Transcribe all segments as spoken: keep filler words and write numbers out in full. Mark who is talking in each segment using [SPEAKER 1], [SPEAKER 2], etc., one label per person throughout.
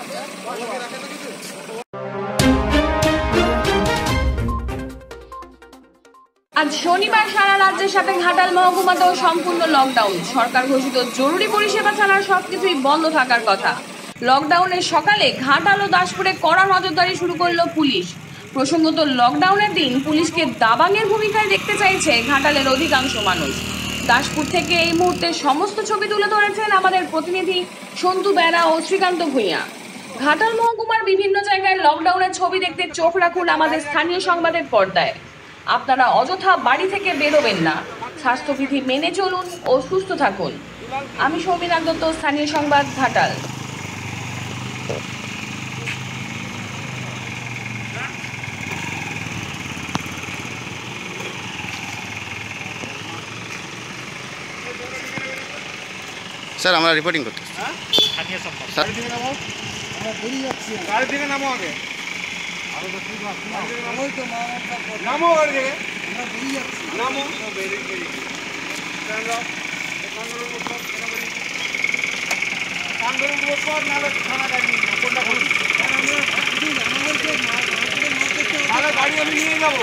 [SPEAKER 1] আজ শনিবার সারা রাজ্যের সাথে ঘাটাল মহকুমাতেও সম্পূর্ণ লকডাউন। সরকার ঘোষিত জরুরি পরিষেবা ছাড়া সবকিছুই বন্ধ থাকার কথা। লকডাউনের সকালে ঘাটাল ও দাসপুরে কড়া নজরদারি শুরু করলো পুলিশ। প্রসঙ্গত, লকডাউনের দিন পুলিশকে দাবাঙের ভূমিকায় দেখতে চাইছে ঘাটালের অধিকাংশ মানুষ। দাসপুর থেকে এই মুহূর্তে সমস্ত ছবি তুলে ধরেছেন আমাদের প্রতিনিধি সন্তু বেরা ও শ্রীকান্ত ভূঁইয়া। ঘাটাল মহকুমার বিভিন্ন জায়গায় লকডাউনের ছবি দেখতে চোখ রাখুন আমাদের স্থানীয় সংবাদের পর্দায়। আপনারা অযথা বাড়ি থেকে বেরোবেন না, স্বাস্থ্যবিধি মেনে চলুন ও সুস্থ থাকুন। আমি সৌমিনা দত্ত, স্থানীয় সংবাদ, ঘাটাল।
[SPEAKER 2] স্যার, আমরা রিপোর্টিং করতে
[SPEAKER 3] গাড়ি থেকে নামো আগে। নামো গাড়ি থেকে, নামো। গাড়ি আমি নিয়ে যাবো।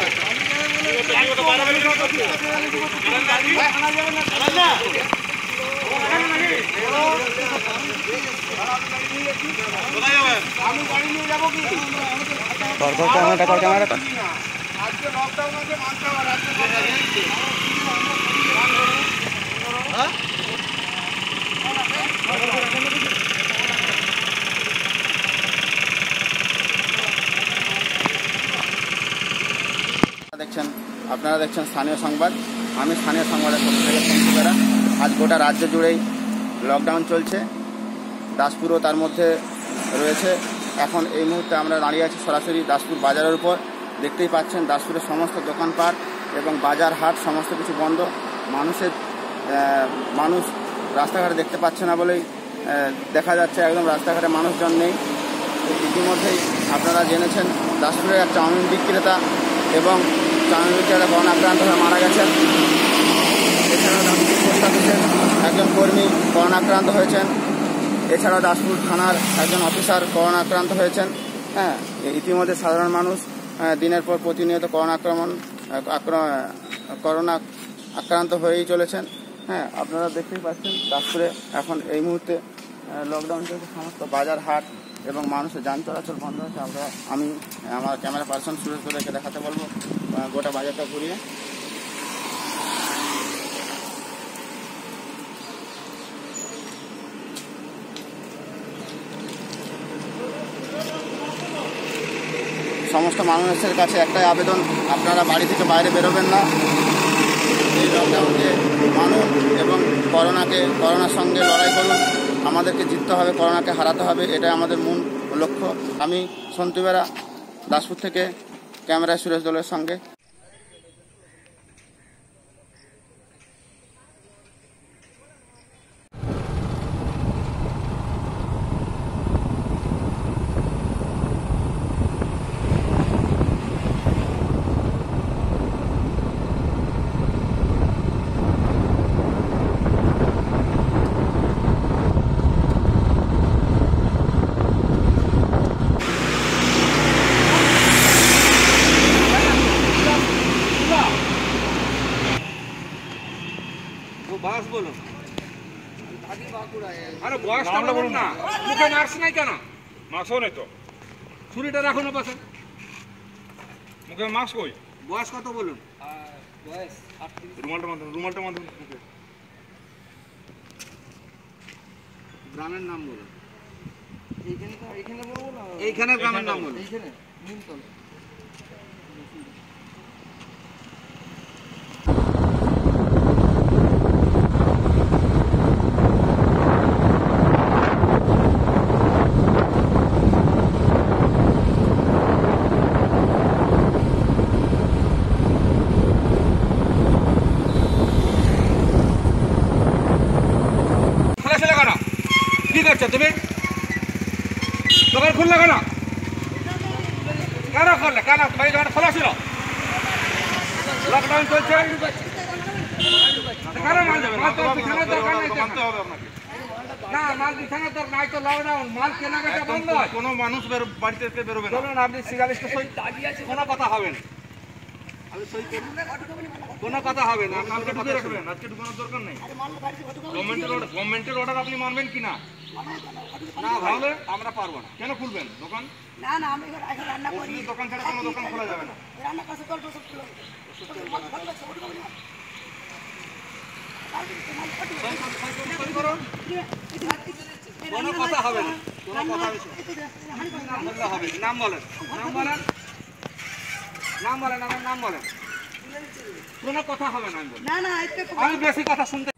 [SPEAKER 3] আমি গাড়ি নিয়ে যাবো কি?
[SPEAKER 2] ক্যামেরাটা কর, ক্যামেরাটা
[SPEAKER 3] আজকে লকডাউন আছে, মানতে হবে।
[SPEAKER 2] দেখছেন আপনারা দেখছেন স্থানীয় সংবাদ। আমি স্থানীয় সংবাদের পক্ষ থেকে সন্তু বেরা। আজ গোটা রাজ্য জুড়েই লকডাউন চলছে, দাসপুরও তার মধ্যে রয়েছে। এখন এই মুহূর্তে আমরা দাঁড়িয়ে আছি সরাসরি দাসপুর বাজারের উপর। দেখতেই পাচ্ছেন দাসপুরের সমস্ত দোকানপাট এবং বাজার হাট সমস্ত কিছু বন্ধ। মানুষের মানুষ রাস্তাঘাটে দেখতে পাচ্ছে না বলেই দেখা যাচ্ছে একদম রাস্তাঘাটে মানুষজন নেই। ইতিমধ্যেই আপনারা জেনেছেন দাসপুরের এক চাউমিন বিক্রেতা এবং চাউমিন বিক্রেতা করোনা আক্রান্ত হয়ে মারা গেছেন। এছাড়াও দাসপুর পোস্ট অফিসের একজন কর্মী করোনা আক্রান্ত হয়েছেন। এছাড়াও দাসপুর থানার একজন অফিসার করোনা আক্রান্ত হয়েছেন। হ্যাঁ, ইতিমধ্যে সাধারণ মানুষ দিনের পর প্রতিনিয়ত করোনা আক্রমণ করোনা আক্রান্ত হয়েই চলেছেন। হ্যাঁ, আপনারা দেখতেই পাচ্ছেন দাসপুরে এখন এই মুহূর্তে লকডাউন চলছে, সমস্ত বাজার হাট এবং মানুষের যান চলাচল বন্ধ হয়েছে। আমরা আমি আমার ক্যামেরা পার্সন সুরেশ গোদাকে দেখাতে বলবো গোটা বাজারটা ঘুরিয়ে। সমস্ত মানুষের কাছে একটাই আবেদন, আপনারা বাড়ি থেকে বাইরে বেরোবেন না। এই লকডাউনকে মানুন এবং করোনাকে করোনার সঙ্গে লড়াই করুন। আমাদেরকে জিততে হবে, করোনাকে হারাতে হবে, এটাই আমাদের মূল লক্ষ্য। আমি সন্তু বেরা, দাসপুর থেকে, ক্যামেরায় সুরেশ দোলের সঙ্গে।
[SPEAKER 3] বয়স বলুন। আরে বয়সটা বলুন না। মুখে মাস্ক নাই কেন? মাস্কও নেই তো। ছুরিটা রাখুন না পাশে। মুখে মাস্ক কই? বয়স কত বলুন? বয়স আটত্রিশ। রুমালটা বাঁধুন, রুমালটা বাঁধুন মুখে। গ্রামের নাম বলুন। এইখানে এইখানে বলবো না। এইখানে গ্রামের নাম বলুন। এইখানে নিমতল। তুমি দোকান খুললে কেন? কেন খুললে? কেন ভাই দোকান খোলা ছিল? লকডাউন চলছে, কেন মাল যাবে? মাল তো দোকানে দরকার নেই।
[SPEAKER 4] না মাল বিছানোর দরকার নাই তো লকডাউন মাল কেনাকাটা বন্ধ হয়
[SPEAKER 3] কোনো মানুষ বেরো বাড়ি থেকে বেরোবে না
[SPEAKER 4] চলুন আপনি সিগারেটটা সই কোনো কথা হবে না আপনি সই করুন কোনো কথা হবে না
[SPEAKER 3] কালকে ঢুকে রাখবেন আজকে ঢুকানোর দরকার নেই গভর্নমেন্টের অর্ডার গভর্নমেন্টের অর্ডার আপনি মানবেন কি না
[SPEAKER 4] না তাহলে আমরা পারবো না
[SPEAKER 3] কেন খুলবেন দোকান
[SPEAKER 5] না না আমি এখানে এখন রান্না করি
[SPEAKER 3] ওষুধের দোকান ছাড়া কোনো দোকান খোলা যাবে না
[SPEAKER 5] রান্না করতে গল্প সব খুলে
[SPEAKER 4] সই করুন কোনো কথা হবে না কোনো কথা বললে হবে নাম বলেন নাম বলেন নাম বলেন আমার নাম বলেন কোনো কথা হবে না
[SPEAKER 5] না না
[SPEAKER 4] আমি বেশি কথা শুনতে